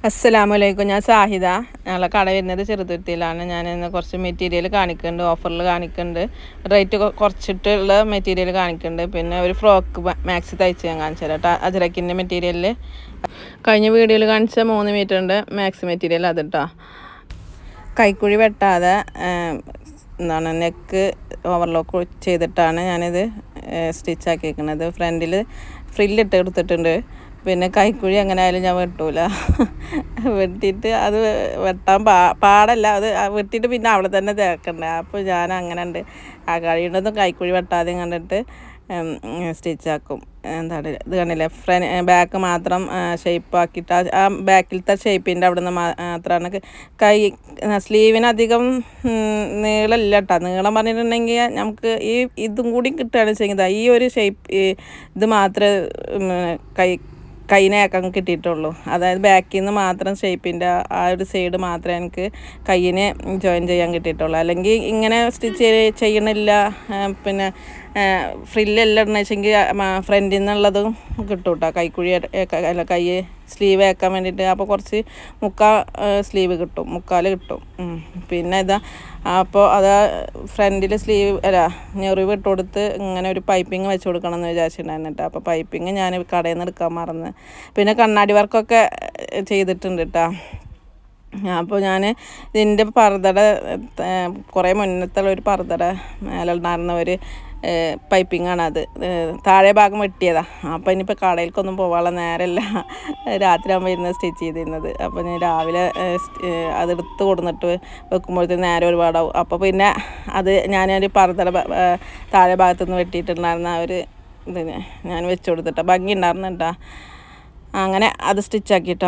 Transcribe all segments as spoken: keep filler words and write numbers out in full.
അസ്സലാമലൈക്കും. ഞാൻ സാഹിദ. ഞങ്ങളെ കട വരുന്നത് ചെറുതുരുത്തിയിലാണ്. ഞാൻ ഇന്ന് കുറച്ച് മെറ്റീരിയൽ കാണിക്കുന്നുണ്ട്, ഓഫറിൽ കാണിക്കുന്നുണ്ട്, റേറ്റ് കുറച്ചിട്ടുള്ള മെറ്റീരിയൽ കാണിക്കുന്നുണ്ട്. പിന്നെ ഒരു ഫ്രോക്ക് മാക്സി തയ്ച്ച് ഞാൻ കാണിച്ചു തരാം കേട്ടോ. അജ്രക്കിൻ്റെ മെറ്റീരിയലിൽ കഴിഞ്ഞ വീഡിയോയിൽ കാണിച്ച മൂന്ന് മീറ്റർ ഉണ്ട് മാക്സി മെറ്റീരിയൽ അത് കേട്ടോ. കൈക്കുഴി വെട്ടാതെ എന്താണ് നെക്ക് ഓവർലോക്ക് ചെയ്തിട്ടാണ് ഞാനിത് സ്റ്റിച്ച് ആക്കിയിരിക്കുന്നത്. ഫ്രണ്ടിൽ ഫ്രില്ലിട്ട് എടുത്തിട്ടുണ്ട്. പിന്നെ കൈക്കുഴി എങ്ങനെ ആയാലും ഞാൻ വെട്ടൂല, വെട്ടിയിട്ട് അത് വെട്ടാൻ പാ പാടല്ല അത് വെട്ടിയിട്ട് പിന്നെ അവിടെ തന്നെ തേക്കണ്ടേ. അപ്പോൾ ഞാൻ അങ്ങനെ ഉണ്ട് ആ കഴിയുന്നതും കൈക്കുഴി വെട്ടാതെയും കണ്ടിട്ട് സ്റ്റിച്ചാക്കും. എന്താണ് ഇത് കണ്ടില്ലേ, ഫ്രണ്ട് ബാക്ക് മാത്രം ഷേപ്പാക്കിയിട്ട് ആ ബാക്കിലത്തെ ഷേപ്പിൻ്റെ അവിടെ നിന്ന് മാത്രമാണ്. കൈ സ്ലീവിനധികം നീളമില്ല കേട്ടോ. നീളം പറഞ്ഞിട്ടുണ്ടെങ്കിൽ നമുക്ക് ഈ ഇതും കൂടി കിട്ടുകയാണ് ചെയ്യുന്നത്. ഈ ഒരു ഷേപ്പ് ഇത് മാത്രമേ കൈ കൈനേക്കാൻ കിട്ടിയിട്ടുള്ളൂ. അതായത് ബാക്കിൽ നിന്ന് മാത്രം ഷേപ്പിൻ്റെ ആ ഒരു സൈഡ് മാത്രമേ എനിക്ക് കയ്യിന് ജോയിൻ ചെയ്യാൻ കിട്ടിയിട്ടുള്ളൂ. അല്ലെങ്കിൽ ഇങ്ങനെ സ്റ്റിച്ച് ചെയ്യണില്ല, പിന്നെ ഫ്രില്ലെല്ലാം ഇടണമെന്ന് വെച്ചെങ്കിൽ ഫ്രണ്ടിൽ നിന്നുള്ളതും കിട്ടും കേട്ടോ. കൈക്കുഴി അല്ല കൈ സ്ലീവ് ആക്കാൻ വേണ്ടിയിട്ട്. അപ്പോൾ കുറച്ച് മുക്കാ സ്ലീവ് കിട്ടും, മുക്കാൽ കിട്ടും. പിന്നെ ഇതാ അപ്പോൾ അത് ഫ്രണ്ടിൽ സ്ലീവ് അല്ല ഞെറിവ് ഇട്ട് കൊടുത്ത് ഇങ്ങനെ ഒരു പൈപ്പിങ് വെച്ച് കൊടുക്കണം എന്ന് വിചാരിച്ചിട്ടുണ്ടായിരുന്നു കേട്ടോ. അപ്പോൾ പൈപ്പിങ് ഞാൻ കടയിൽ നിന്ന് എടുക്കാൻ മറന്ന്. പിന്നെ കണ്ണാടി വർക്കൊക്കെ ചെയ്തിട്ടുണ്ട് കേട്ടോ. അപ്പോൾ ഞാൻ ഇതിൻ്റെ പർദ്ദയുടെ കുറേ മുന്നത്തുള്ള ഒരു പർദ്ദയുടെ മേലുണ്ടായിരുന്ന ഒരു പൈപ്പിങ്ങാണ് അത്. താഴെ ഭാഗം വെട്ടിയതാണ്. അപ്പോൾ ഇനിയിപ്പോൾ കടയിലേക്കൊന്നും പോകാനുള്ള നേരമല്ല, രാത്രി ആകുമ്പോൾ ഇരുന്ന് സ്റ്റിച്ച് ചെയ്തിരുന്നത്. അപ്പോൾ ഞാൻ രാവിലെ അതെടുത്ത് കൊടുത്തിട്ട് വെക്കുമ്പോഴത്തേന് നേരെ ഒരുപാടാവും. അപ്പോൾ പിന്നെ അത് ഞാനൊരു പർദ്ദയുടെ താഴെ ഭാഗത്തുനിന്ന് വെട്ടിയിട്ടുണ്ടായിരുന്ന ഒരു ഇതിന് ഞാൻ വെച്ച് കൊടുത്തിട്ടോ. ഭംഗി ഉണ്ടായിരുന്നു കേട്ടോ. അങ്ങനെ അത് സ്റ്റിച്ചാക്കിട്ടോ.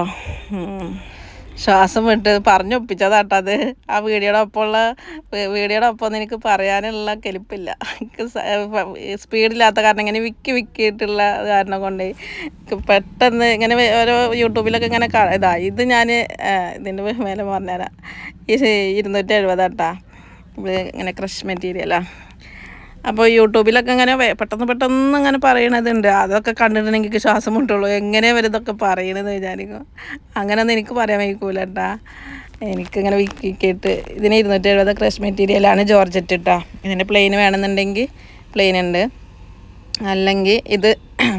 ശ്വാസം വിട്ട് പറഞ്ഞൊപ്പിച്ചതാട്ടോ അത്. ആ വീഡിയോയുടെ ഒപ്പമുള്ള വീഡിയോയുടെ ഒപ്പം ഒന്നും എനിക്ക് പറയാനുള്ള കെലിപ്പില്ല. എനിക്ക് സ്പീഡില്ലാത്ത കാരണം ഇങ്ങനെ വിക്കി വിക്കിയിട്ടുള്ള കാരണം കൊണ്ട് പെട്ടെന്ന് ഇങ്ങനെ ഓരോ യൂട്യൂബിലൊക്കെ ഇങ്ങനെ ഇതാ. ഇത് ഞാൻ ഇതിൻ്റെ മേലെ പറഞ്ഞുതരാം. ഈ ഇരുന്നൂറ്റി എഴുപതാട്ടാ. ഇത് ഇങ്ങനെ ക്രഷ് മെറ്റീരിയലാണ്. അപ്പോൾ യൂട്യൂബിലൊക്കെ ഇങ്ങനെ പെട്ടെന്ന് പെട്ടെന്ന് ഇങ്ങനെ പറയണതുണ്ട്. അതൊക്കെ കണ്ടിട്ടുണ്ടെങ്കിൽ എനിക്ക് ശ്വാസം മുട്ടുള്ളൂ. എങ്ങനെ ഇവരിതൊക്കെ പറയണത് വിചാരിക്കും. അങ്ങനെയൊന്നും എനിക്ക് പറയാൻ വയ്ക്കൂല കേട്ടാ. എനിക്കിങ്ങനെ വിക്കിയിട്ട് ഇതിന് ഇരുന്നൂറ്റി എഴുപത് ക്രഷ് മെറ്റീരിയലാണ്, ജോർജറ്റ് കേട്ടോ. ഇതിൻ്റെ പ്ലെയിൻ വേണമെന്നുണ്ടെങ്കിൽ പ്ലെയിൻ ഉണ്ട്, അല്ലെങ്കിൽ ഇത്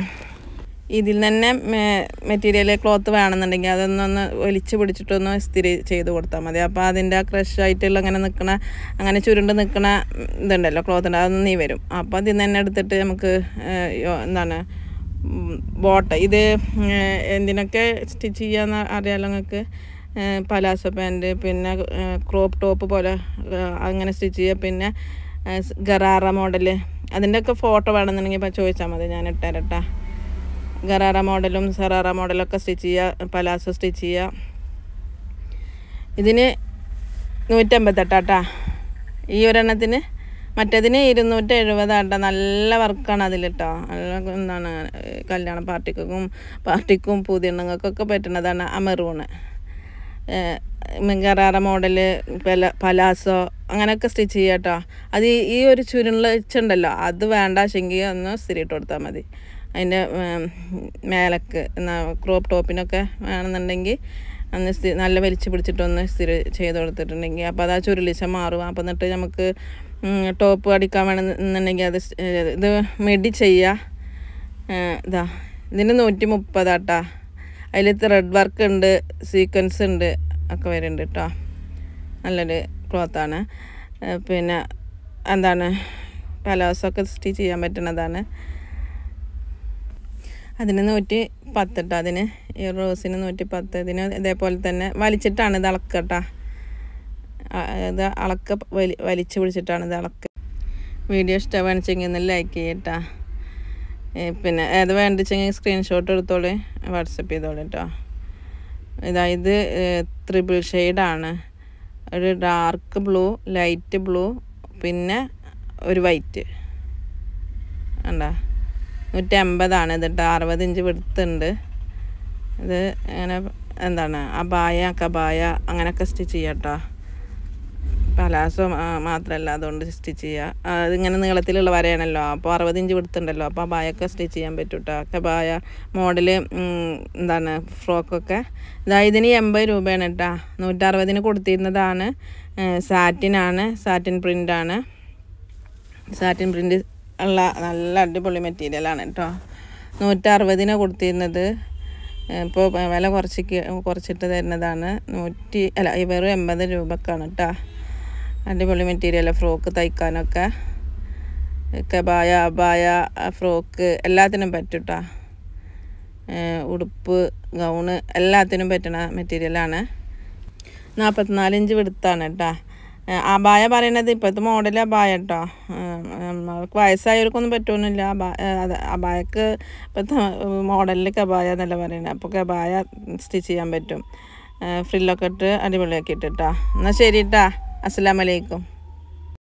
ഇതിൽ തന്നെ മെറ്റീരിയൽ ക്ലോത്ത് വേണമെന്നുണ്ടെങ്കിൽ അതൊന്നൊന്ന് ഒലിച്ച് പിടിച്ചിട്ടൊന്ന് ഇസ്തിരി ചെയ്ത് കൊടുത്താൽ മതി. അപ്പോൾ അതിൻ്റെ ആ ക്രഷ് ആയിട്ടുള്ള അങ്ങനെ നിൽക്കണ അങ്ങനെ ചുരുണ്ട് നിൽക്കണ ഇതുണ്ടല്ലോ ക്ലോത്ത് ഉണ്ട്, അതൊന്നും നീ വരും. അപ്പോൾ അതിൽ നിന്ന് തന്നെ എടുത്തിട്ട് നമുക്ക് എന്താണ് ബോട്ട ഇത് എന്തിനൊക്കെ സ്റ്റിച്ച് ചെയ്യാന്ന് അറിയാമല്ലോ നിങ്ങൾക്ക്. പലാസോ പാൻറ്റ്, പിന്നെ ക്രോപ്പ് ടോപ്പ് പോലെ അങ്ങനെ സ്റ്റിച്ച് ചെയ്യുക. പിന്നെ ഗറാറ മോഡൽ അതിൻ്റെയൊക്കെ ഫോട്ടോ വേണമെന്നുണ്ടെങ്കിൽ ഇപ്പം ചോദിച്ചാൽ മതി, ഞാൻ ഇട്ടേരട്ടാ. ഗറാറ മോഡലും സറാറ മോഡലൊക്കെ സ്റ്റിച്ച് ചെയ്യുക, പലാസോ സ്റ്റിച്ച് ചെയ്യുക. ഇതിന് നൂറ്റമ്പത്തെട്ടാട്ടാ ഈ ഒരെണ്ണത്തിന്. മറ്റേതിന് ഇരുന്നൂറ്റി എഴുപതാട്ടാ. നല്ല വർക്കാണ് അതിൽ കേട്ടോ. നല്ല എന്താണ് കല്യാണ പാർട്ടിക്കും പാർട്ടിക്കും പുതിയണ്ണങ്ങൾക്കൊക്കെ പറ്റുന്നതാണ് ആ മെറൂണ്. ഗറാറ മോഡല് പല പലാസോ അങ്ങനെയൊക്കെ സ്റ്റിച്ച് ചെയ്യുക കേട്ടോ. അത് ഈ ഒരു ചുരുളിച്ചുണ്ടല്ലോ അത് വേണ്ട വെച്ചെങ്കിൽ ഒന്ന് സ്ഥിരമായിട്ട് കൊടുത്താൽ മതി. അതിൻ്റെ മേലക്ക് ക്രോപ്പ് ടോപ്പിനൊക്കെ വേണമെന്നുണ്ടെങ്കിൽ ഒന്ന് സ്ഥി നല്ല വലിച്ച് പിടിച്ചിട്ടൊന്ന് സ്ഥിര ചെയ്ത് കൊടുത്തിട്ടുണ്ടെങ്കിൽ അപ്പോൾ അത് ആ ചുരുളിച്ച മാറും. അപ്പോൾ എന്നിട്ട് നമുക്ക് ടോപ്പ് അടിക്കാൻ വേണമെന്നുണ്ടെങ്കിൽ അത് ഇത് മിഡി ചെയ്യുക. ഇതാ ഇതിന് നൂറ്റി മുപ്പതാട്ടാ. അതിൽ ത്രെഡ് വർക്ക് ഉണ്ട്, സീക്വൻസ് ഉണ്ട്, ഒക്കെ വരുന്നുണ്ട് കേട്ടോ. നല്ലൊരു ക്ലോത്താണ്. പിന്നെ എന്താണ് പലാസൊക്കെ സ്റ്റിച്ച് ചെയ്യാൻ പറ്റുന്നതാണ്. അതിന് നൂറ്റി പത്തിട്ടോ. അതിന് ഈ റോസിന് നൂറ്റി പത്ത്. ഇതിന് ഇതേപോലെ തന്നെ വലിച്ചിട്ടാണ് ഇത് അളക്കട്ടോ. ഇത് അളക്ക വലി വലിച്ച് പിടിച്ചിട്ടാണ് ഇത് അളക്ക. വീഡിയോ ഇഷ്ടമാണെച്ചെങ്കിൽ ഒന്ന് ലൈക്ക് ചെയ്യട്ടാ. പിന്നെ ഏത് വേണ്ടിച്ചെങ്കിൽ സ്ക്രീൻഷോട്ട് എടുത്തോളൂ, വാട്സപ്പ് ചെയ്തോളൂ കേട്ടോ. ഇതായത് ത്രിബിൾ ഷെയ്ഡാണ്. ഒരു ഡാർക്ക് ബ്ലൂ, ലൈറ്റ് ബ്ലൂ, പിന്നെ ഒരു വൈറ്റ് ഉണ്ടോ. നൂറ്റി അമ്പതാണ് ഇത് കേട്ടോ. അറുപത് ഇഞ്ച് വിടുത്തുണ്ട്. ഇത് അങ്ങനെ എന്താണ് അബായ കബായ അങ്ങനെയൊക്കെ സ്റ്റിച്ച് ചെയ്യാം കേട്ടോ. പലാസോ മാത്രമല്ല അതുകൊണ്ട് സ്റ്റിച്ച് ചെയ്യുക. അതിങ്ങനെ നീളത്തിലുള്ള വരയാണല്ലോ, അപ്പോൾ അറുപത് ഇഞ്ച് കൊടുത്തിട്ടുണ്ടല്ലോ, അപ്പോൾ അബായൊക്കെ സ്റ്റിച്ച് ചെയ്യാൻ പറ്റും കേട്ടോ. അബായ മോഡൽ എന്താണ് ഫ്രോക്കൊക്കെ ഇതാ ഇതിന് എൺപത് രൂപയാണ് കേട്ടോ. നൂറ്ററുപതിന് കൊടുത്തിരുന്നതാണ്. സാറ്റിനാണ്, സാറ്റിൻ പ്രിൻ്റാണ്. സാറ്റിൻ പ്രിൻ്റ് ഉള്ള നല്ല അടിപൊളി മെറ്റീരിയലാണ് കേട്ടോ. നൂറ്ററുപതിന് കൊടുത്തിരുന്നത്. ഇപ്പോൾ വില കുറച്ച് കുറച്ചിട്ട് തരുന്നതാണ്. നൂറ്റി അല്ല വെറും എൺപത് രൂപക്കാണ് കേട്ടോ. അടിപൊളി മെറ്റീരിയൽ, ഫ്രോക്ക് തയ്ക്കാനൊക്കെ, കബായ അബായ ഫ്രോക്ക് എല്ലാത്തിനും പറ്റും കേട്ടോ. ഉടുപ്പ് ഗൗണ് എല്ലാത്തിനും പറ്റുന്ന മെറ്റീരിയലാണ്. നാൽപ്പത്തിനാല് ഇഞ്ച് വെടുത്താണ് കേട്ടോ. അബായ പറയണത് ഇപ്പോഴത്തെ മോഡൽ അബായ കേട്ടോ. നമ്മൾക്ക് വയസ്സായവർക്കൊന്നും പറ്റുമൊന്നുമില്ല. അബാ അബായക്ക് ഇപ്പോഴത്തെ മോഡലിൽ കബായ എന്നല്ല പറയുന്നത്. അപ്പോൾ കബായ സ്റ്റിച്ച് ചെയ്യാൻ പറ്റും. ഫ്രില്ലൊക്കെ ഇട്ട് അടിപൊളിയാക്കിയിട്ട് കേട്ടോ. എന്നാൽ ശരി കേട്ടോ. അസ്സലാമു അലൈക്കും.